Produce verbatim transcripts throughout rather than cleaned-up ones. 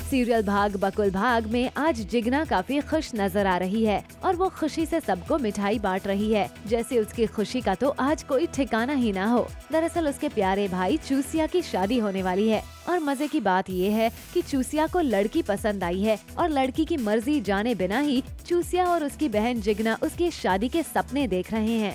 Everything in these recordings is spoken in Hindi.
सीरियल भाग बकुल भाग में आज जिगना काफी खुश नजर आ रही है और वो खुशी से सबको मिठाई बांट रही है, जैसे उसकी खुशी का तो आज कोई ठिकाना ही ना हो। दरअसल उसके प्यारे भाई चूसिया की शादी होने वाली है और मजे की बात ये है कि चूसिया को लड़की पसंद आई है और लड़की की मर्जी जाने बिना ही चूसिया और उसकी बहन जिगना उसकी शादी के सपने देख रहे हैं।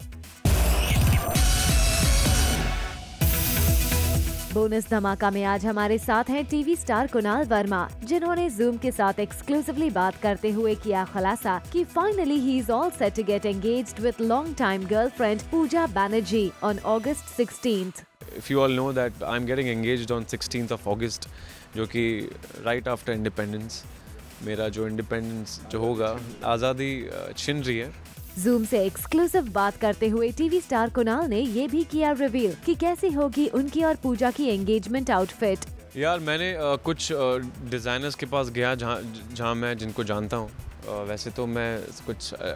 बोनस धमाका में आज हमारे साथ हैं टीवी स्टार कुणाल वर्मा, जिन्होंने जूम के साथ एक्सक्लूसिवली बात करते हुए किया खुलासा कि finally he is all set to get engaged with long time girlfriend Pooja Banerjee on August sixteenth. If you all know that I'm getting engaged on sixteenth of August, जो कि right after independence, मेरा जो independence जो होगा, आज़ादी छिन रही है। जूम से एक्सक्लूसिव बात करते हुए टीवी स्टार कुणाल ने ये भी किया रिवील कि कैसी होगी उनकी और पूजा की एंगेजमेंट आउटफिट। यार मैंने uh, कुछ डिज़ाइनर्स uh, के पास गया जहाँ जहाँ मैं जिनको जानता हूँ। uh, वैसे तो मैं कुछ uh,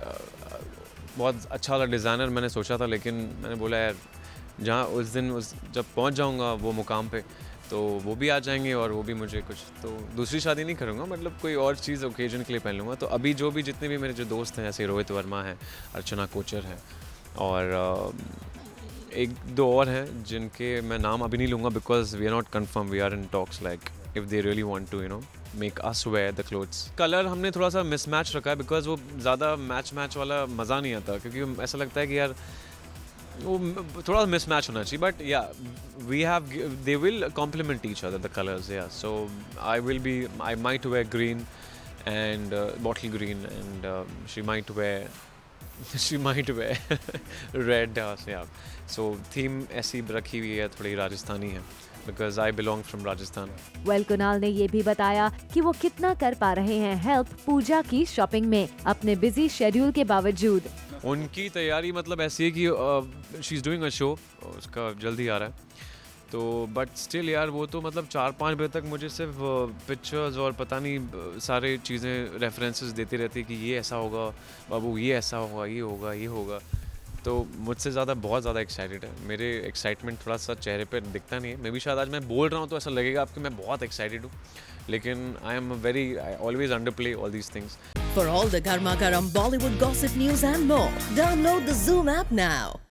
बहुत अच्छा वाला डिज़ाइनर मैंने सोचा था, लेकिन मैंने बोला यार जहाँ उस दिन उस जब पहुँच जाऊँगा वो मुकाम पे तो वो भी आ जाएंगे और वो भी मुझे कुछ, तो दूसरी शादी नहीं करूँगा, मतलब कोई और चीज़ ओकेजन के लिए पहन लूँगा। तो अभी जो भी जितने भी मेरे जो दोस्त हैं, जैसे रोहित वर्मा है, अर्चना कोचर है और एक दो और हैं जिनके मैं नाम अभी नहीं लूँगा because we are not confirm, we are in talks like if they really want to you know make us wear the clothes. Colour हमने थोड़ा सा मिसमैच रखा है बिकॉज वो ज़्यादा मैच मैच वाला मज़ा नहीं आता, क्योंकि ऐसा लगता है कि यार वो थोड़ा मिसमैच होना चाहिए। But yeah we have they will complement each other the colours, yeah so I will be I might wear green and bottle green and she might wear she might wear red, yeah so theme ऐसी रखी हुई है, थोड़ी राजस्थानी है because I belong from Rajasthan. Well Kunal ने ये भी बताया कि वो कितना कर पा रहे हैं हेल्प पूजा की शॉपिंग में अपने बिजी शेड्यूल के बावजूद। उनकी तैयारी मतलब ऐसी है कि she is doing a show, उसका जल्दी आ रहा है, तो बट स्टिल यार वो तो मतलब चार पाँच बजे तक मुझे सिर्फ पिक्चर्स और पता नहीं सारे चीज़ें रेफरेंसेस देती रहती है कि ये ऐसा होगा बाबू, ये ऐसा होगा, ये होगा, ये होगा। तो मुझसे ज़्यादा बहुत ज़्यादा एक्साइटेड है। मेरे एक्साइटमेंट थोड़ा सा चेहरे पर दिखता नहीं है, मे बी शायद आज मैं बोल रहा हूँ तो ऐसा लगेगा आपको मैं बहुत एक्साइटेड हूँ, लेकिन I am very I always underplay all these things. For all the Garma Garam Bollywood gossip news and more, download the Zoom app now.